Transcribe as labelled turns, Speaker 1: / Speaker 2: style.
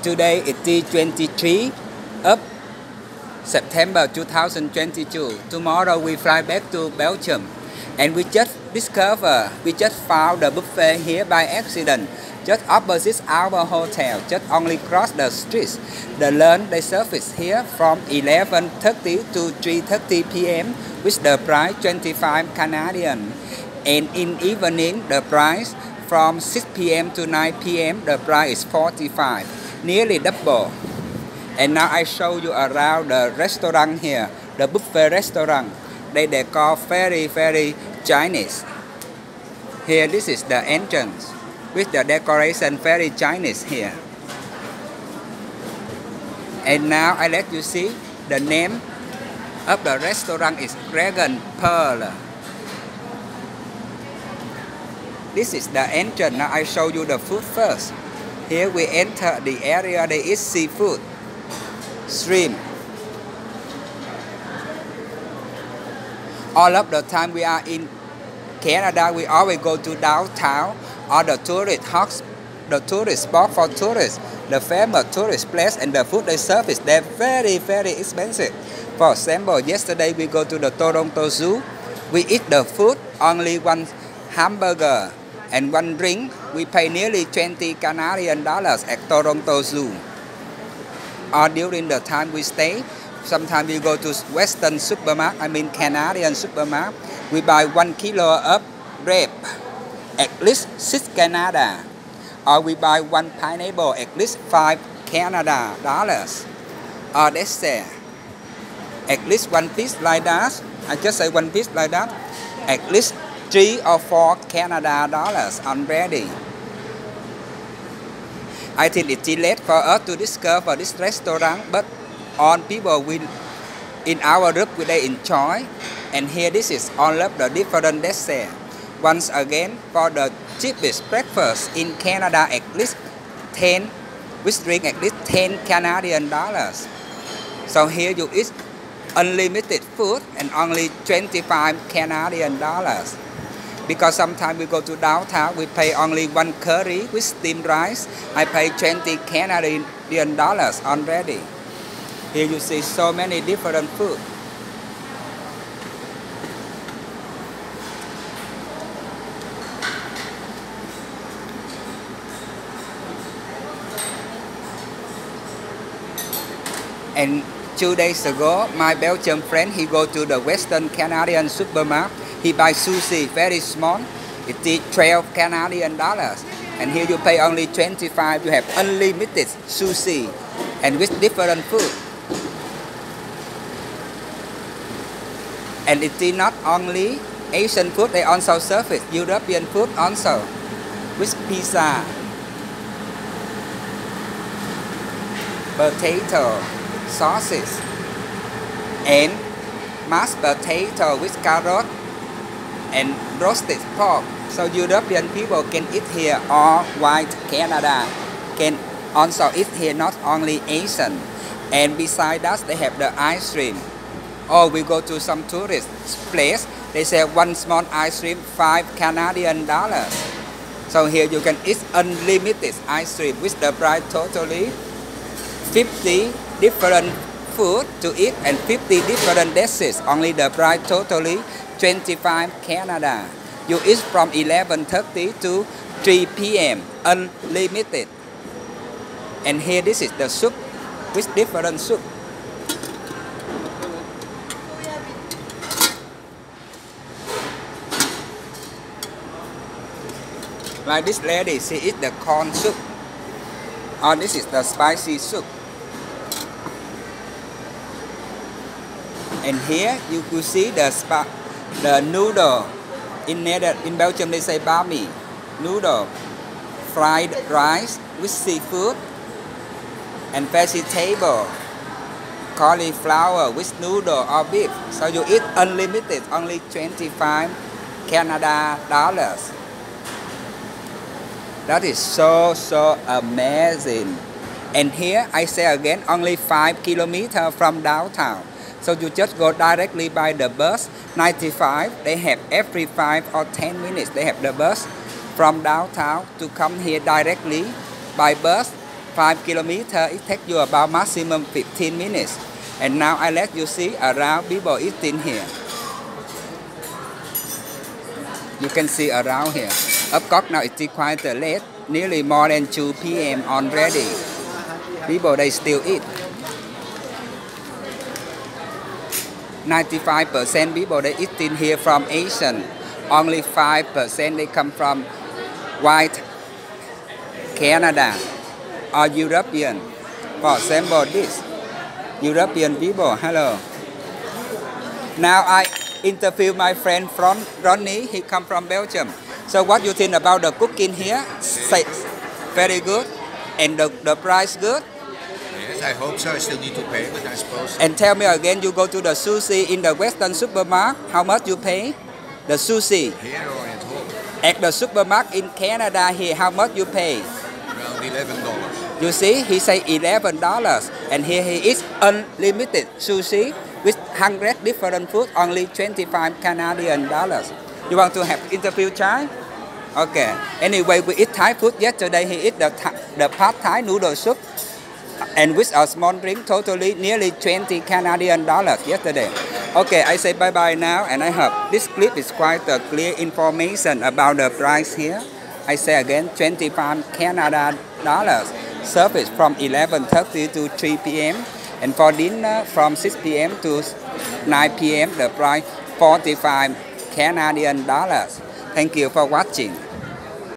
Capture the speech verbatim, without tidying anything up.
Speaker 1: today it is twenty-three of September two thousand twenty-two. Tomorrow we fly back to Belgium, and we just discover, we just found the buffet here by accident, just opposite our hotel, just only cross the streets. The lunch they service here from eleven thirty to three thirty p m with the price twenty-five Canadian, and in evening the price from six p m to nine p m the price is forty-five, nearly double. And now I show you around the restaurant here, the buffet restaurant. They they call very very Chinese. Here this is the entrance with the decoration very Chinese here. And now I let you see the name of the restaurant is Dragon Pearl. This is the entrance. Now I show you the food first. Here we enter the area, they eat seafood, shrimp. All of the time we are in Canada, we always go to downtown or the tourist hubs, the tourist spot for tourists, the famous tourist place, and the food they serve is they're very very expensive. For example, yesterday we go to the Toronto Zoo. We eat the food only one hamburger and one drink. We pay nearly twenty Canadian dollars at Toronto Zoo. Or during the time we stay, sometimes we go to Western supermarket, I mean Canadian supermarket. We buy one kilo of grape, at least six Canada. Or we buy one pineapple, at least five Canada dollars. Or let's say, at least one piece like that. I just say one piece like that. At least three or four Canada dollars already. I think it's too late for us to discover this restaurant, but all people will in our group they enjoy. And here this is all of the different desserts. Once again, for the cheapest breakfast in Canada, at least ten, with drink at least ten Canadian dollars. So here you eat unlimited food and only twenty-five Canadian dollars. Because sometimes we go to downtown, we pay only one curry with steamed rice. I pay twenty Canadian dollars already. Here you see so many different food. And two days ago, my Belgian friend, he go to the Western Canadian supermarket. He buy sushi, very small. It is twelve Canadian dollars. And here you pay only twenty-five. You have unlimited sushi and with different food. And it is not only Asian food, they also serve it. European food also, with pizza, potato, sausages, and mashed potato with carrot and roasted pork. So European people can eat here, or white Canada can also eat here, not only Asian. And beside that, they have the ice cream. Or we go to some tourist place, they say one small ice cream, five Canadian dollars. So here you can eat unlimited ice cream with the price totally fifty different food to eat and fifty different dishes. Only the price totally twenty-five Canada. You eat from eleven thirty to three p m unlimited. And here this is the soup with different soup. Like this lady, she eat the corn soup. Or this is the spicy soup. And here you could see the spa, the noodle. In Nether, in Belgium they say bami, noodle, fried rice with seafood and vegetable, cauliflower with noodle or beef. So you eat unlimited, only twenty-five Canada dollars. That is so so amazing. And here I say again, only five kilometers from downtown. So you just go directly by the bus. ninety-five, they have every five or ten minutes, they have the bus from downtown to come here directly by bus five kilometers, it takes you about maximum fifteen minutes. And now I let you see around people eating here. You can see around here. Of course, now it's quite late, nearly more than two P M already. People, they still eat. ninety-five percent people they eating here from Asian. Only five percent they come from white Canada or European. For example, this European people. Hello. Now I interview my friend from Ronnie. He come from Belgium. So what you think about the cooking here? Say, very good. And the, the price good?
Speaker 2: Yes, I hope so. I still need to pay, but I suppose.
Speaker 1: And tell me again, you go to the sushi in the Western supermarket, how much you pay? The sushi.
Speaker 2: Here or at home?
Speaker 1: At the supermarket in Canada here, how much you pay?
Speaker 2: Around eleven dollars.
Speaker 1: You see, he say eleven dollars. And here he is unlimited sushi with one hundred different food, only twenty-five Canadian dollars. You want to have interview, Chai? Okay. Anyway, we eat Thai food. Yesterday he eat the, the pad Thai noodle soup. And with a small drink, totally nearly twenty Canadian dollars yesterday. Okay, I say bye-bye now, and I hope this clip is quite a clear information about the price here. I say again, twenty-five Canadian dollars. Service from eleven thirty to three P M And for dinner from six P M to nine P M the price forty-five Canadian dollars. Thank you for watching.